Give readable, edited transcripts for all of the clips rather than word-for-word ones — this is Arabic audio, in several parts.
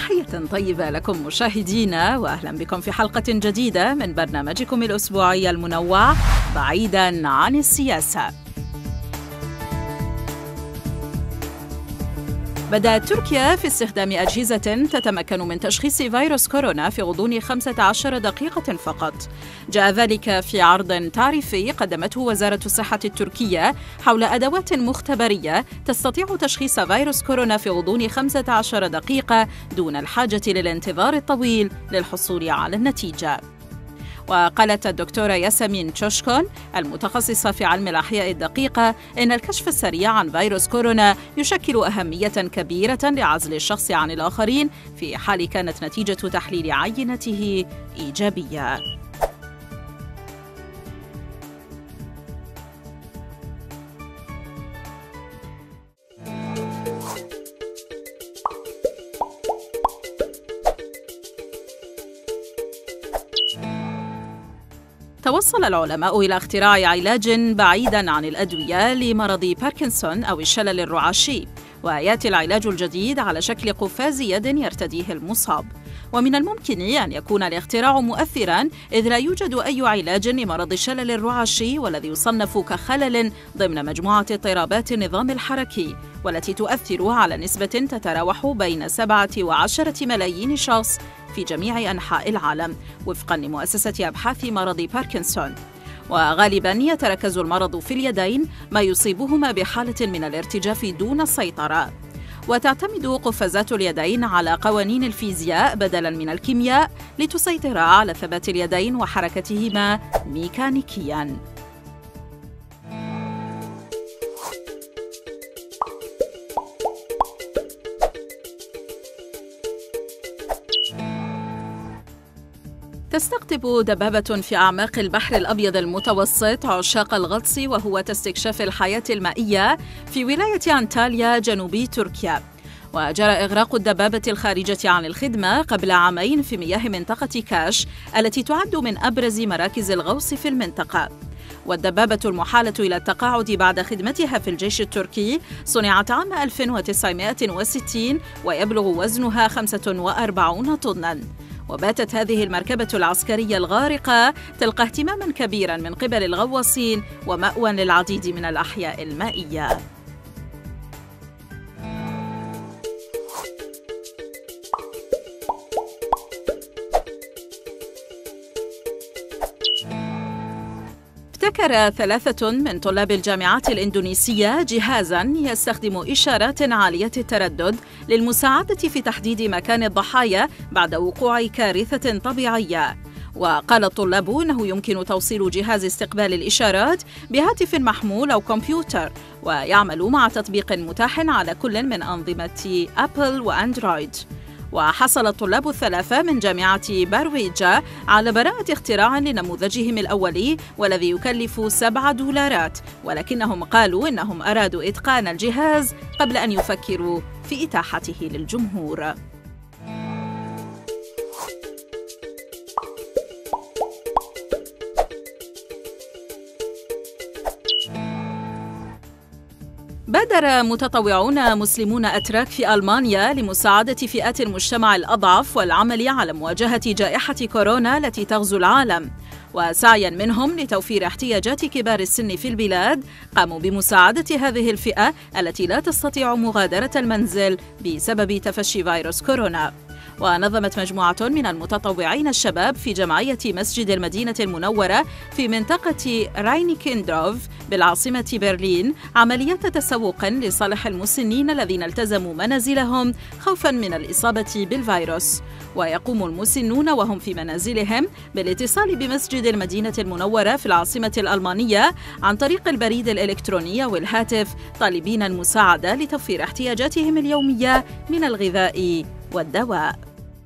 تحية طيبة لكم مشاهدينا، وأهلا بكم في حلقة جديدة من برنامجكم الأسبوعي المنوع بعيداً عن السياسة. بدأت تركيا في استخدام أجهزة تتمكن من تشخيص فيروس كورونا في غضون 15 دقيقة فقط. جاء ذلك في عرض تعريفي قدمته وزارة الصحة التركية حول أدوات مختبرية تستطيع تشخيص فيروس كورونا في غضون 15 دقيقة دون الحاجة للانتظار الطويل للحصول على النتيجة. وقالت الدكتورة ياسمين تشوشكون المتخصصة في علم الأحياء الدقيقة إن الكشف السريع عن فيروس كورونا يشكل أهمية كبيرة لعزل الشخص عن الآخرين في حال كانت نتيجة تحليل عينته إيجابية. توصل العلماء إلى اختراع علاج بعيداً عن الأدوية لمرض باركنسون أو الشلل الرعاشي، ويأتي العلاج الجديد على شكل قفاز يد يرتديه المصاب. ومن الممكن أن يكون الاختراع مؤثراً إذ لا يوجد أي علاج لمرض الشلل الرعاشي، والذي يصنف كخلل ضمن مجموعة اضطرابات النظام الحركي، والتي تؤثر على نسبة تتراوح بين 7 و10 ملايين شخص في جميع أنحاء العالم وفقاً لمؤسسة أبحاث مرض باركنسون. وغالباً يتركز المرض في اليدين، ما يصيبهما بحالة من الارتجاف دون السيطرة. وتعتمد قفازات اليدين على قوانين الفيزياء بدلاً من الكيمياء لتسيطر على ثبات اليدين وحركتهما ميكانيكياً. تستقطب دبابة في أعماق البحر الأبيض المتوسط عشاق الغطس وهوة استكشاف الحياة المائية في ولاية أنطاليا جنوبي تركيا. وجرى إغراق الدبابة الخارجة عن الخدمة قبل عامين في مياه منطقة كاش التي تعد من أبرز مراكز الغوص في المنطقة. والدبابة المحالة إلى التقاعد بعد خدمتها في الجيش التركي صنعت عام 1960 ويبلغ وزنها 45 طناً. وباتت هذه المركبة العسكرية الغارقة تلقى اهتماماً كبيراً من قبل الغواصين ومأوى للعديد من الأحياء المائية. ابتكر 3 من طلاب الجامعات الإندونيسية جهازاً يستخدم إشارات عالية التردد للمساعدة في تحديد مكان الضحايا بعد وقوع كارثة طبيعية. وقال الطلاب إنه يمكن توصيل جهاز استقبال الإشارات بهاتف محمول أو كمبيوتر، ويعمل مع تطبيق متاح على كل من أنظمة أبل وأندرويد. وحصل الطلاب ال3 من جامعة بارويجا على براءة اختراع لنموذجهم الأولي والذي يكلف $7، ولكنهم قالوا إنهم أرادوا إتقان الجهاز قبل أن يفكروا في إتاحته للجمهور. بادر متطوعون مسلمون أتراك في ألمانيا لمساعدة فئات المجتمع الأضعف والعمل على مواجهة جائحة كورونا التي تغزو العالم. وسعياً منهم لتوفير احتياجات كبار السن في البلاد، قاموا بمساعدة هذه الفئة التي لا تستطيع مغادرة المنزل بسبب تفشي فيروس كورونا. ونظمت مجموعة من المتطوعين الشباب في جمعية مسجد المدينة المنورة في منطقة راينيكندروف بالعاصمة برلين عمليات تسوق لصالح المسنين الذين التزموا منازلهم خوفاً من الإصابة بالفيروس. ويقوم المسنون وهم في منازلهم بالاتصال بمسجد المدينة المنورة في العاصمة الألمانية عن طريق البريد الإلكتروني والهاتف، طالبين المساعدة لتوفير احتياجاتهم اليومية من الغذاء والدواء.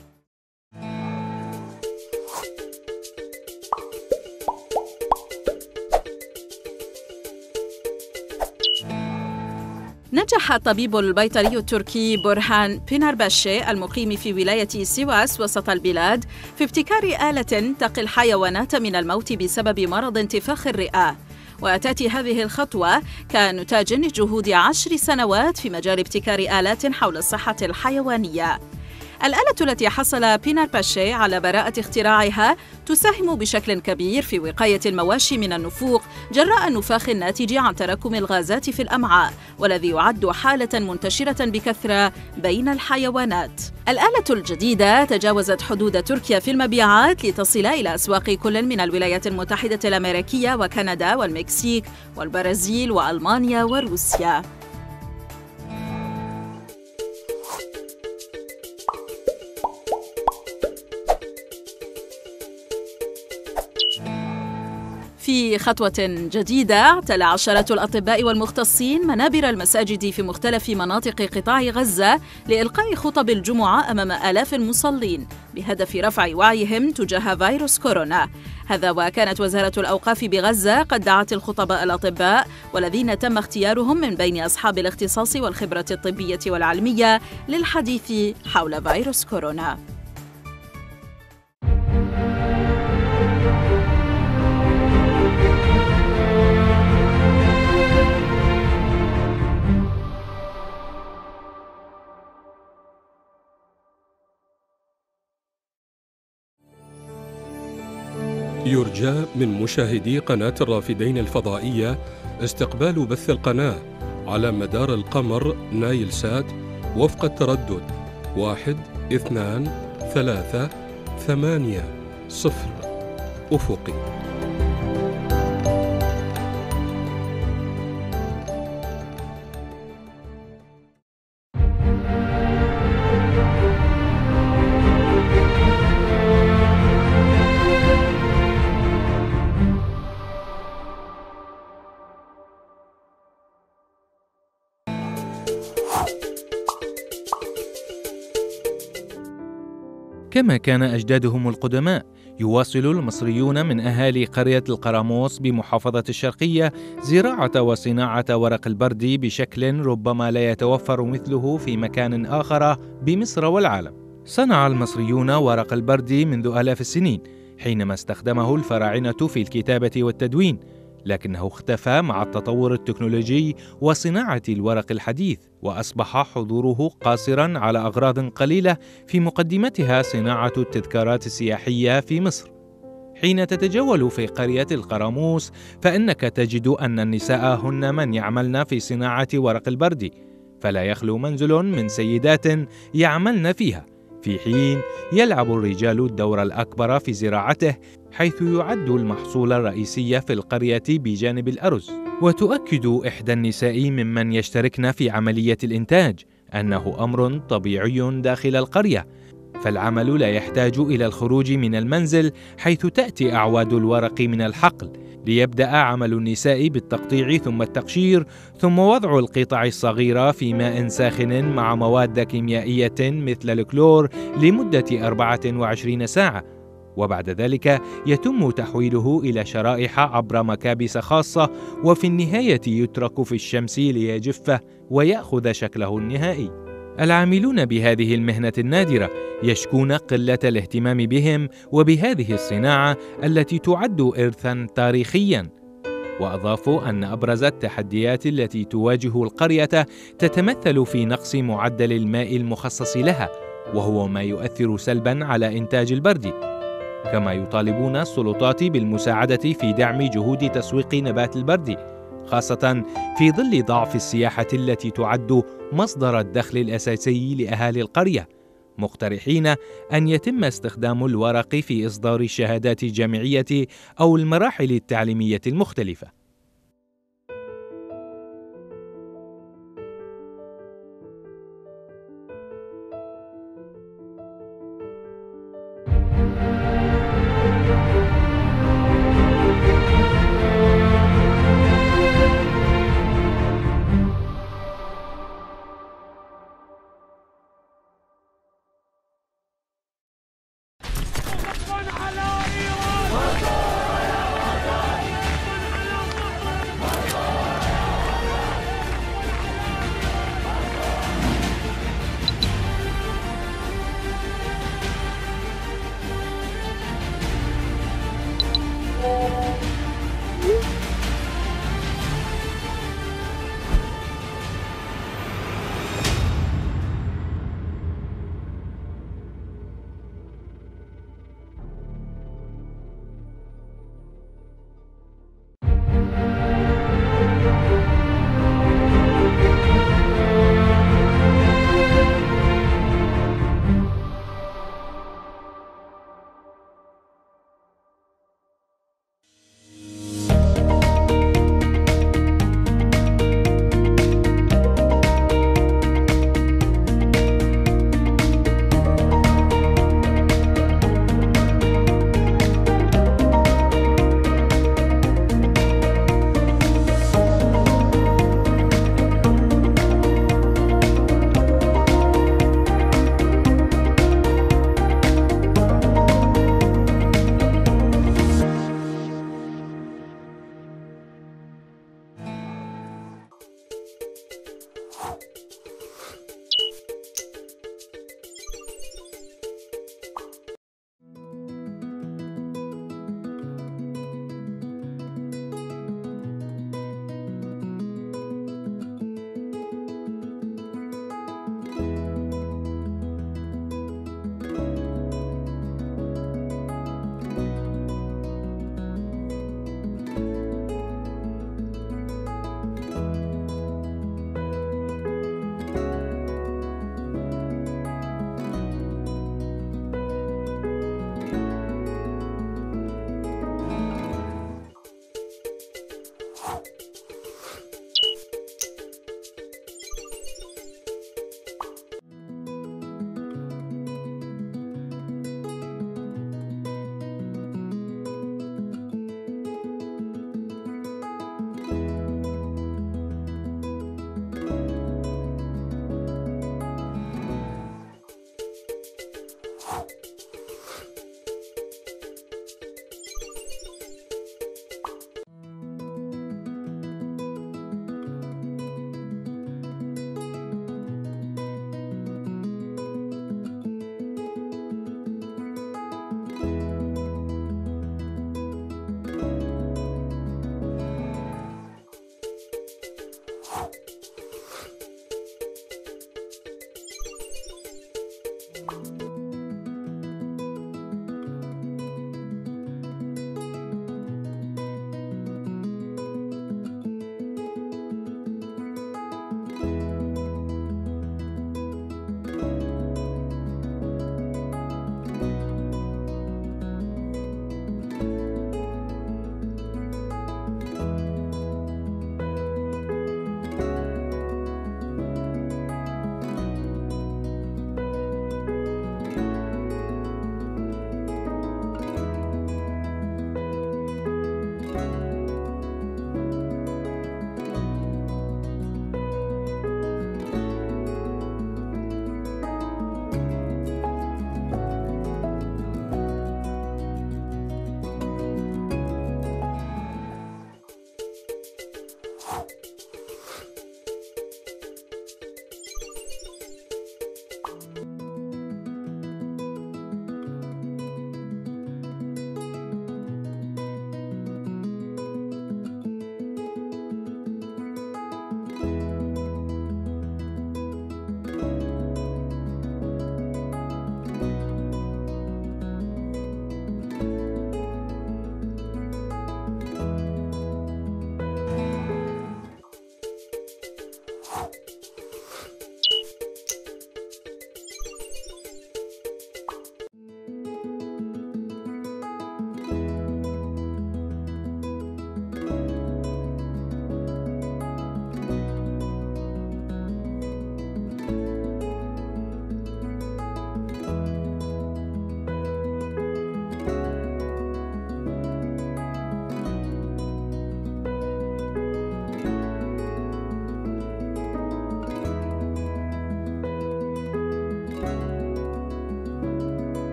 نجح الطبيب البيطري التركي برهان بينارباشي المقيم في ولاية سيواس وسط البلاد في ابتكار آلة تقي الحيوانات من الموت بسبب مرض انتفاخ الرئة. وتأتي هذه الخطوة كنتاج جهود 10 سنوات في مجال ابتكار آلات حول الصحة الحيوانية. الآلة التي حصل بينار باشي على براءة اختراعها تساهم بشكل كبير في وقاية المواشي من النفوق جراء النفاخ الناتج عن تراكم الغازات في الأمعاء، والذي يعد حالة منتشرة بكثرة بين الحيوانات. الآلة الجديدة تجاوزت حدود تركيا في المبيعات لتصل إلى أسواق كل من الولايات المتحدة الأمريكية وكندا والمكسيك والبرازيل وألمانيا وروسيا. في خطوة جديدة، اعتلى عشرات الأطباء والمختصين منابر المساجد في مختلف مناطق قطاع غزة لإلقاء خطب الجمعة أمام آلاف المصلين بهدف رفع وعيهم تجاه فيروس كورونا. هذا وكانت وزارة الأوقاف بغزة قد دعت الخطباء الأطباء والذين تم اختيارهم من بين أصحاب الاختصاص والخبرة الطبية والعلمية للحديث حول فيروس كورونا. يرجى من مشاهدي قناة الرافدين الفضائية استقبال بث القناة على مدار القمر نايل سات وفق التردد 12380 أفقي. كما كان أجدادهم القدماء، يواصل المصريون من أهالي قرية القراموس بمحافظة الشرقية زراعة وصناعة ورق البرد بشكل ربما لا يتوفر مثله في مكان آخر بمصر والعالم. صنع المصريون ورق البرد منذ آلاف السنين حينما استخدمه الفراعنة في الكتابة والتدوين، لكنه اختفى مع التطور التكنولوجي وصناعة الورق الحديث، وأصبح حضوره قاصراً على أغراض قليلة، في مقدمتها صناعة التذكارات السياحية في مصر. حين تتجول في قرية القراموس فإنك تجد أن النساء هن من يعملن في صناعة ورق البرد، فلا يخلو منزل من سيدات يعملن فيها، في حين يلعب الرجال الدور الأكبر في زراعته، حيث يعد المحصول الرئيسي في القرية بجانب الأرز. وتؤكد إحدى النساء ممن يشتركن في عملية الإنتاج أنه أمر طبيعي داخل القرية، فالعمل لا يحتاج إلى الخروج من المنزل، حيث تأتي أعواد الورق من الحقل، ليبدأ عمل النساء بالتقطيع ثم التقشير ثم وضع القطع الصغيرة في ماء ساخن مع مواد كيميائية مثل الكلور لمدة 24 ساعة، وبعد ذلك يتم تحويله إلى شرائح عبر مكابس خاصة، وفي النهاية يترك في الشمس ليجف ويأخذ شكله النهائي. العاملون بهذه المهنة النادرة يشكون قلة الاهتمام بهم وبهذه الصناعة التي تعد إرثاً تاريخياً. وأضافوا أن أبرز التحديات التي تواجه القرية تتمثل في نقص معدل الماء المخصص لها، وهو ما يؤثر سلباً على إنتاج البرد. كما يطالبون السلطات بالمساعدة في دعم جهود تسويق نبات البرد، خاصة في ظل ضعف السياحة التي تعد مصدر الدخل الأساسي لأهالي القرية، مقترحين أن يتم استخدام الورق في إصدار الشهادات الجامعية أو المراحل التعليمية المختلفة.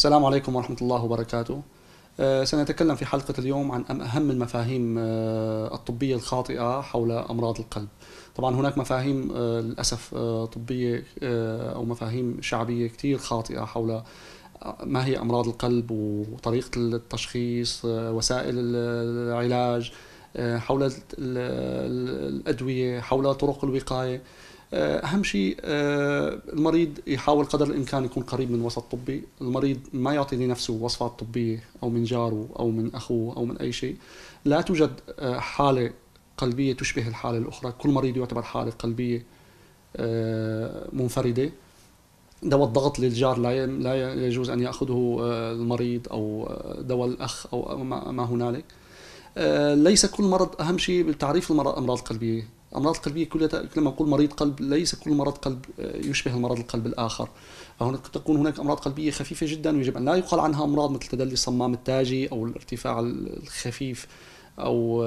السلام عليكم ورحمة الله وبركاته. سنتكلم في حلقة اليوم عن أهم المفاهيم الطبية الخاطئة حول أمراض القلب. طبعا هناك مفاهيم للأسف طبية أو مفاهيم شعبية كتير خاطئة حول ما هي أمراض القلب وطريقة التشخيص، وسائل العلاج، حول الأدوية، حول طرق الوقاية. أهم شيء المريض يحاول قدر الإمكان يكون قريب من وسط طبي. المريض ما يعطي لنفسه وصفات طبية أو من جاره أو من أخوه أو من أي شيء. لا توجد حالة قلبية تشبه الحالة الأخرى، كل مريض يعتبر حالة قلبية منفردة. دواء الضغط للجار لا يجوز أن يأخذه المريض، أو دواء الأخ أو ما هنالك. ليس كل مرض، أهم شيء بالتعريف الأمراض القلبية. الأمراض القلبية كلها لما نقول مريض قلب، ليس كل مرض قلب يشبه المرض القلب الآخر. فهناك تكون هناك أمراض قلبية خفيفة جدا ويجب أن لا يقال عنها أمراض، مثل تدلي الصمام التاجي أو الارتفاع الخفيف أو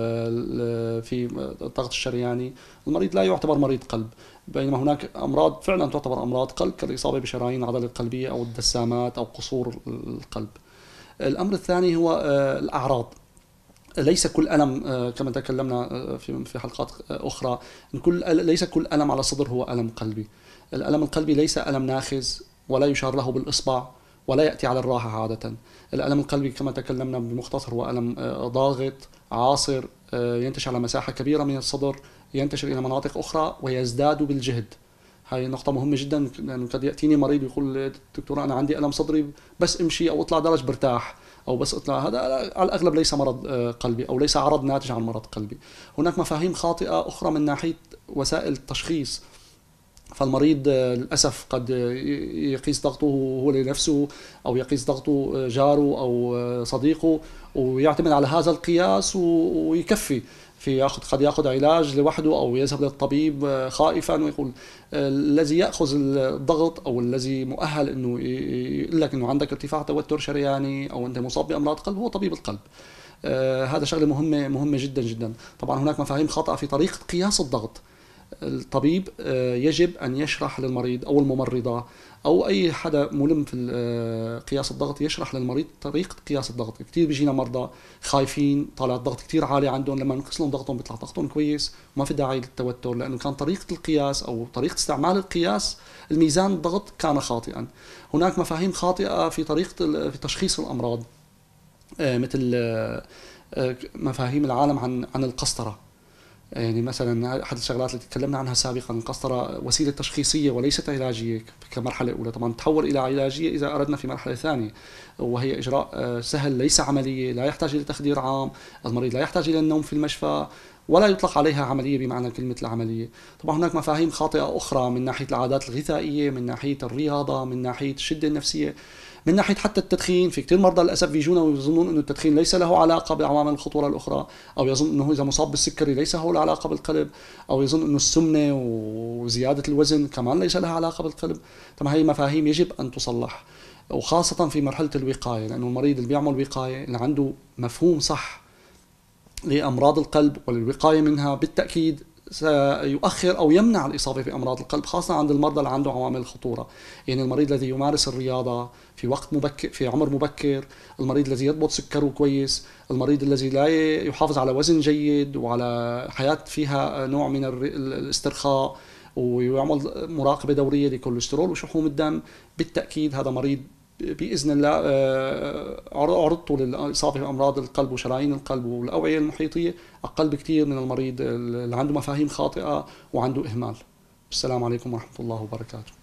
في الضغط الشرياني. المريض لا يعتبر مريض قلب، بينما هناك أمراض فعلا تعتبر أمراض قلب، كالإصابة بشرايين العضلة القلبية أو الدسامات أو قصور القلب. الأمر الثاني هو الأعراض. ليس كل ألم، كما تكلمنا في حلقات أخرى، ليس كل ألم على الصدر هو ألم قلبي. الألم القلبي ليس ألم ناخز ولا يشار له بالإصبع ولا يأتي على الراحة عادة. الألم القلبي كما تكلمنا بمختصر هو ألم ضاغط عاصر، ينتشر على مساحة كبيرة من الصدر، ينتشر إلى مناطق أخرى ويزداد بالجهد. هاي نقطة مهمة جدا، لأنه قد يأتيني مريض يقول دكتور أنا عندي ألم صدري، بس امشي أو اطلع درج برتاح، أو بس اطلع. هذا على الأغلب ليس مرض قلبي أو ليس عرض ناتج عن مرض قلبي. هناك مفاهيم خاطئة أخرى من ناحية وسائل التشخيص. فالمريض للأسف قد يقيس ضغطه هو لنفسه، أو يقيس ضغطه جاره أو صديقه، ويعتمد على هذا القياس ويكفي. قد يأخذ علاج لوحده أو يذهب للطبيب خائفا ويقول. الذي يأخذ الضغط أو الذي مؤهل أنه يقول لك أنه عندك ارتفاع توتر شرياني أو أنت مصاب بأمراض قلب هو طبيب القلب. هذا شغلة مهمة جدا جدا. طبعا هناك مفاهيم خاطئة في طريقة قياس الضغط. الطبيب يجب أن يشرح للمريض أو الممرضة أو أي حدا ملم في قياس الضغط يشرح للمريض طريقة قياس الضغط. كتير بيجينا مرضى خايفين، طالع الضغط كتير عالي عندهم، لما نقيس لهم ضغطهم بيطلع ضغطهم كويس وما في داعي للتوتر، لأنه كان طريقة القياس أو طريقة استعمال القياس الميزان الضغط كان خاطئا. هناك مفاهيم خاطئة في طريقة في تشخيص الأمراض، مثل مفاهيم العالم عن القسطرة. يعني مثلا أحد الشغلات اللي تكلمنا عنها سابقا، القسطرة وسيلة تشخيصية وليست علاجية كمرحلة أولى. طبعا تحول إلى علاجية إذا أردنا في مرحلة ثانية، وهي إجراء سهل ليس عملية، لا يحتاج إلى تخدير عام، المريض لا يحتاج إلى النوم في المشفى، ولا يطلق عليها عملية بمعنى كلمة العملية. طبعا هناك مفاهيم خاطئة أخرى من ناحية العادات الغذائية، من ناحية الرياضة، من ناحية الشدة النفسية، من ناحية حتى التدخين. في كتير مرضى للأسف بيجونا ويظنون أنه التدخين ليس له علاقة بعوامل الخطورة الأخرى، أو يظن أنه إذا مصاب بالسكري ليس له علاقة بالقلب، أو يظن أنه السمنة وزيادة الوزن كمان ليس لها علاقة بالقلب. طبعا هي مفاهيم يجب أن تصلح، وخاصة في مرحلة الوقاية، لأنه المريض اللي بيعمل وقاية اللي عنده مفهوم صح لأمراض القلب وللوقاية منها بالتأكيد سيؤخر أو يمنع الإصابة بأمراض القلب، خاصة عند المرضى اللي عنده عوامل الخطورة. يعني المريض الذي يمارس الرياضة في وقت مبكر، في عمر مبكر، المريض الذي يضبط سكره كويس، المريض الذي لا يحافظ على وزن جيد وعلى حياة فيها نوع من الاسترخاء، ويعمل مراقبة دورية لكوليسترول وشحوم الدم، بالتأكيد هذا مريض بإذن الله عرضته للإصابة بأمراض القلب وشرايين القلب والأوعية المحيطية أقل بكثير من المريض اللي عنده مفاهيم خاطئة وعنده إهمال. السلام عليكم ورحمة الله وبركاته.